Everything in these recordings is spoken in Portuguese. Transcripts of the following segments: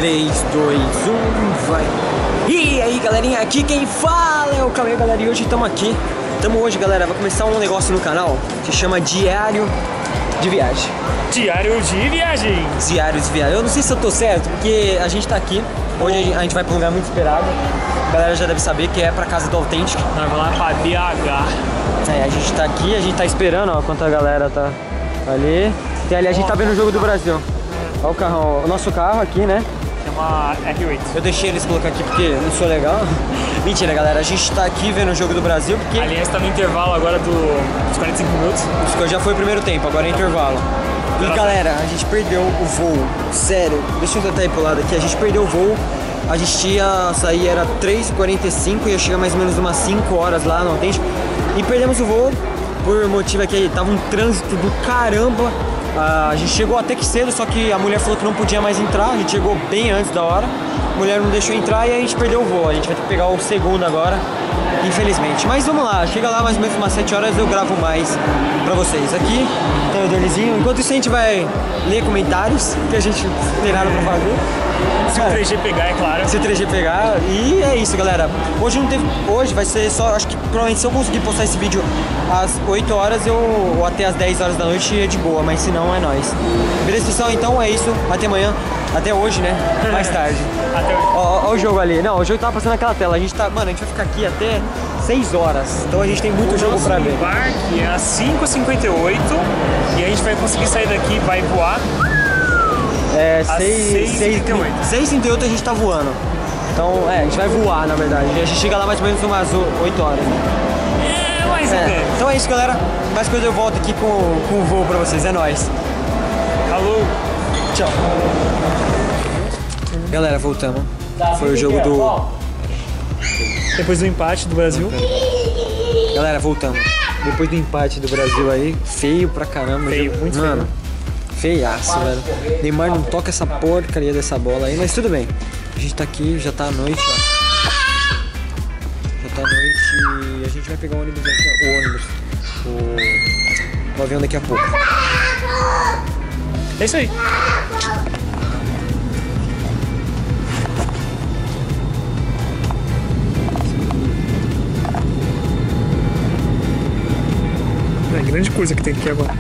3, 2, 1, vai. E aí, galerinha, aqui quem fala é o Cauê, galera, e hoje estamos aqui. Hoje, galera, vai começar um negócio no canal que chama Diário de Viagem. Diário de Viagem. Diário de Viagem. Eu não sei se eu tô certo, porque a gente tá aqui. Hoje a gente vai pra um lugar muito esperado. A galera já deve saber que é pra casa do Authentic. Nós vamos lá pra BH. É, a gente tá aqui, a gente tá esperando, ó, enquanto a galera tá ali. E ali a gente tá vendo o jogo do Brasil. Olha o carrão, o nosso carro aqui, né? Chama R8. Eu deixei eles colocar aqui porque não sou legal. Mentira, galera, a gente tá aqui vendo o jogo do Brasil porque... Aliás, tá no intervalo agora dos 45 minutos. Já foi o primeiro tempo, agora é intervalo. E galera, a gente perdeu o voo. Sério, deixa eu tentar ir pro lado aqui. A gente perdeu o voo. A gente ia sair, era 3h45, ia chegar mais ou menos umas 5 horas lá no Authentic. E perdemos o voo por motivo que tava um trânsito do caramba. A gente chegou até que cedo, só que a mulher falou que não podia mais entrar. A gente chegou bem antes da hora. A mulher não deixou entrar e a gente perdeu o voo. A gente vai ter que pegar o segundo agora, infelizmente. Mas vamos lá, chega lá mais ou menos umas 7 horas, eu gravo mais pra vocês. Aqui tem o Donizinho. Enquanto isso a gente vai ler comentários, que a gente tem nada pra fazer. Se o 3G pegar, é claro. Se o 3G pegar. E é isso, galera. Hoje não teve. Hoje vai ser só. Acho que provavelmente se eu conseguir postar esse vídeo às 8 horas ou até às 10 horas da noite é de boa, mas se não é nóis. Beleza, pessoal? Então é isso. Até amanhã. Até hoje, né? Mais tarde. Até hoje. Ó o jogo ali. Não, o jogo tava passando naquela tela. A gente tá. Mano, a gente vai ficar aqui até 6 horas. Então a gente tem muito jogo pra ver. O embarque é às 5h58 e a gente vai conseguir sair daqui, vai voar. É, 6h38. 6h38 a gente tá voando. Então, a gente vai voar, na verdade. A gente chega lá mais ou menos umas 8 horas. É, mais ou menos. Então é isso, galera. Mais coisa eu volto aqui com o voo pra vocês. É nóis. Alô. Tchau. Galera, voltamos. Foi o jogo do... Depois do empate do Brasil. Galera, voltamos. Depois do empate do Brasil aí, feio pra caramba. Feio, muito feio. Mano, feiaço, velho. Neymar não toca essa porcaria dessa bola aí, mas tudo bem. A gente tá aqui, já tá à noite, ó. Já tá à noite e a gente vai pegar o ônibus daqui, o avião daqui a pouco. É isso aí. É grande coisa que tem aqui agora.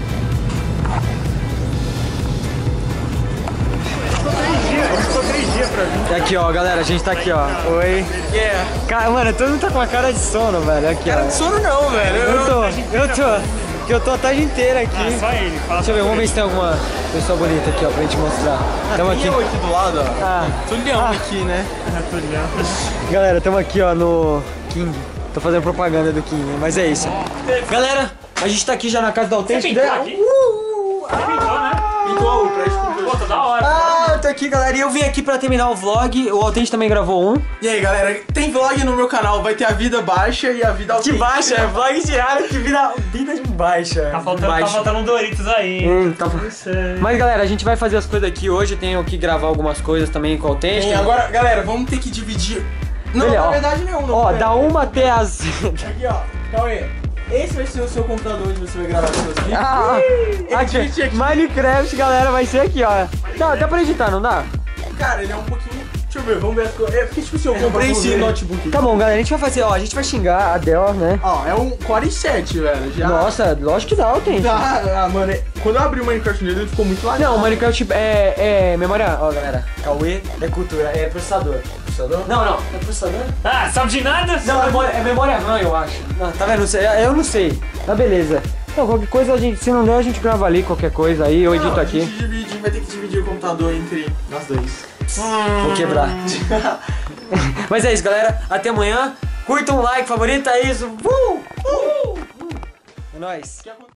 Aqui, ó, galera, a gente tá aqui, ó. Oi. Cara, mano, todo mundo tá com uma cara de sono, velho. Aqui, Cara ó. de sono não, velho. Eu tô a tarde inteira aqui. Ah, só ele. Fala. Deixa eu ver, vamos ver se tem alguma pessoa bonita aqui, ó, pra gente mostrar. Tamo aqui. Eu aqui do lado, ó. Ah, Tulhão aqui, né? galera, tamo aqui, ó, no King. Tô fazendo propaganda do King, mas é isso. Galera, a gente tá aqui já na casa do Authentic. Você pintou aqui? Você pintou, né? Pintou o prédio. Pô, tá da hora. Ah, eu tô aqui, galera, e eu vim aqui pra terminar o vlog. O Authentic também gravou um. E aí, galera, tem vlog no meu canal. Vai ter a vida baixa e a vida Que autêntica. baixa, é vlog diário, que vida de baixa. Tá faltando um Doritos aí. Mas galera, a gente vai fazer as coisas aqui hoje. Tenho que gravar algumas coisas também com o Authentic. E agora, galera, vamos ter que dividir. Não, Olha, na ó. verdade não. Ó, da 1 até as... Aqui, ó. Cauê, esse vai ser o seu computador onde você vai gravar os seus vídeos. Ah, aqui, Minecraft, galera, vai ser aqui, ó. Dá pra editar, não dá? Cara, ele é um pouquinho... Deixa eu ver, vamos ver as coisas. É porque, tipo assim, eu comprei esse notebook. Tá bom, galera, a gente vai fazer, ó, a gente vai xingar a Dell, né? Ó, é um Core i7, velho. Já... Nossa, lógico que dá, Authentic. Mano, quando eu abri o Minecraft nele, ele ficou muito legal. Não, o Minecraft é memória, ó, galera. Cauê é cultura, é processador. Processador? Não, é processador? Ah, sabe de nada? Não, é memória RAM, eu acho. Não, tá vendo? Eu não sei. Tá, beleza. Então, qualquer coisa, a gente, se não der, a gente grava ali, qualquer coisa aí, eu edito aqui. A gente vai ter que dividir o computador entre nós dois. Vou quebrar. Mas é isso, galera. Até amanhã. Curta um like, favorita, é isso. É nóis.